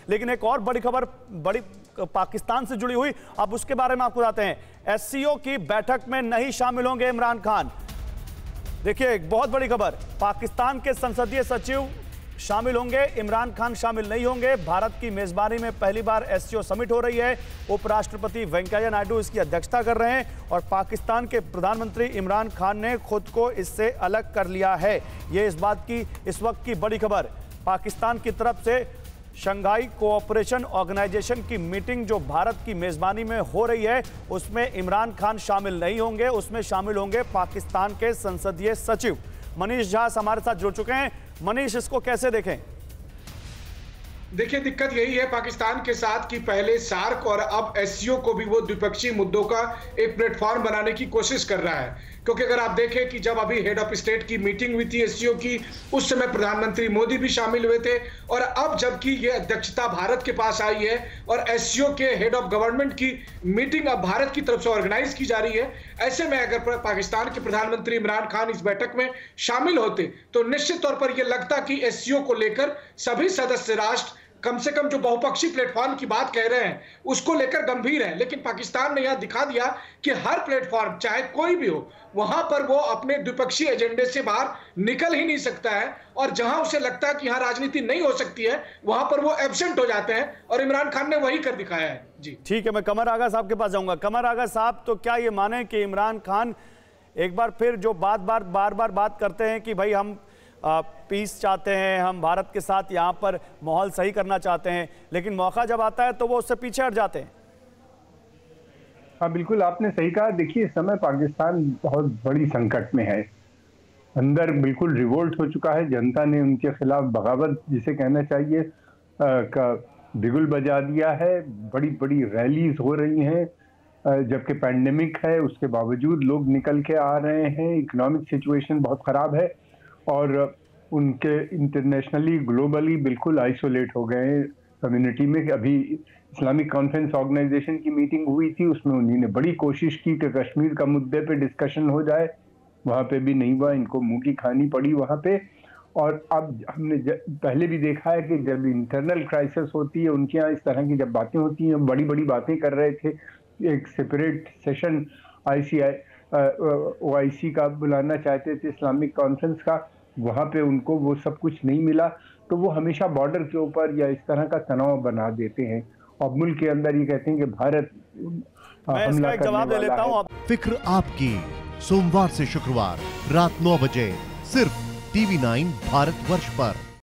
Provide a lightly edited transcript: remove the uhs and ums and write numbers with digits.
लेकिन एक और बड़ी खबर बड़ी पाकिस्तान से जुड़ी हुई, अब उसके बारे में आपको बताते हैं। एससीओ की बैठक में नहीं शामिल होंगे इमरान खान। देखिए एक बहुत बड़ी खबर, पाकिस्तान के संसदीय सचिव शामिल होंगे, इमरान खान शामिल नहीं होंगे। भारत की मेजबानी में पहली बार एससीओ समिट हो रही है। उपराष्ट्रपति वेंकैया नायडू इसकी अध्यक्षता कर रहे हैं और पाकिस्तान के प्रधानमंत्री इमरान खान ने खुद को इससे अलग कर लिया है। ये इस बात की इस वक्त की बड़ी खबर। पाकिस्तान की तरफ से शंघाई कोऑपरेशन ऑर्गेनाइजेशन की मीटिंग जो भारत की मेजबानी में हो रही है, उसमें इमरान खान शामिल नहीं होंगे, उसमें शामिल होंगे पाकिस्तान के संसदीय सचिव। मनीष झा हमारे साथ जुड़ चुके हैं। मनीष, इसको कैसे देखें? देखिए, दिक्कत यही है पाकिस्तान के साथ कि पहले सार्क और अब एससीओ को भी वो द्विपक्षीय मुद्दों का एक प्लेटफॉर्म बनाने की कोशिश कर रहा है। क्योंकि अगर आप देखें कि जब अभी हेड ऑफ स्टेट की मीटिंग हुई थी एससीओ की, उस समय प्रधानमंत्री मोदी भी शामिल हुए थे, और अब जबकि ये अध्यक्षता भारत के पास आई है और एससीओ के हेड ऑफ गवर्नमेंट की मीटिंग अब भारत की तरफ से ऑर्गेनाइज की जा रही है, ऐसे में अगर पाकिस्तान के प्रधानमंत्री इमरान खान इस बैठक में शामिल होते तो निश्चित तौर पर यह लगता कि एससीओ को लेकर सभी सदस्य राष्ट्र कम से कम जो बहुपक्षीय प्लेटफॉर्म की बात कह रहे हैं उसको लेकर गंभीर है। लेकिन पाकिस्तान ने यह दिखा दिया कि हर प्लेटफॉर्म चाहे कोई भी हो, वहां पर वो अपने द्विपक्षीय एजेंडे से बाहर निकल ही नहीं सकता है, और जहां उसे लगता है कि यहां राजनीति नहीं हो सकती है, वहां पर वो एब्सेंट हो जाते हैं, और इमरान खान ने वही कर दिखाया है। जी ठीक है, मैं कमर आगा साहब के पास जाऊंगा। कमर आगा साहब, तो क्या ये माने कि इमरान खान एक बार फिर जो बार बार बात करते हैं कि भाई हम पीस चाहते हैं, हम भारत के साथ यहाँ पर माहौल सही करना चाहते हैं, लेकिन मौका जब आता है तो वो उससे पीछे हट जाते हैं? हाँ बिल्कुल, आपने सही कहा। देखिए, इस समय पाकिस्तान बहुत बड़ी संकट में है, अंदर बिल्कुल रिवोल्ट हो चुका है। जनता ने उनके खिलाफ बगावत जिसे कहना चाहिए का बिगुल बजा दिया है। बड़ी बड़ी रैलीज हो रही हैं, जबकि पैंडेमिक है उसके बावजूद लोग निकल के आ रहे हैं। इकोनॉमिक सिचुएशन बहुत ख़राब है और उनके इंटरनेशनली ग्लोबली बिल्कुल आइसोलेट हो गए हैं कम्युनिटी में। अभी इस्लामिक कॉन्फ्रेंस ऑर्गेनाइजेशन की मीटिंग हुई थी, उसमें उन्होंने बड़ी कोशिश की कि कश्मीर का मुद्दे पे डिस्कशन हो जाए, वहाँ पे भी नहीं हुआ, इनको मुंह की खानी पड़ी वहाँ पे। और अब हमने पहले भी देखा है कि जब इंटरनल क्राइसिस होती है उनके यहाँ इस तरह की जब बातें होती हैं, बड़ी बड़ी बातें कर रहे थे। एक सेपरेट सेशन OIC का बुलाना चाहते थे, इस्लामिक कॉन्फ्रेंस का, वहाँ पे उनको वो सब कुछ नहीं मिला, तो वो हमेशा बॉर्डर के ऊपर या इस तरह का तनाव बना देते हैं और मुल्क के अंदर ये कहते हैं कि भारत हमला करने जवाब दे लेता हूं। फिक्र आपकी, सोमवार से शुक्रवार रात 9 बजे सिर्फ TV9 भारतवर्ष पर।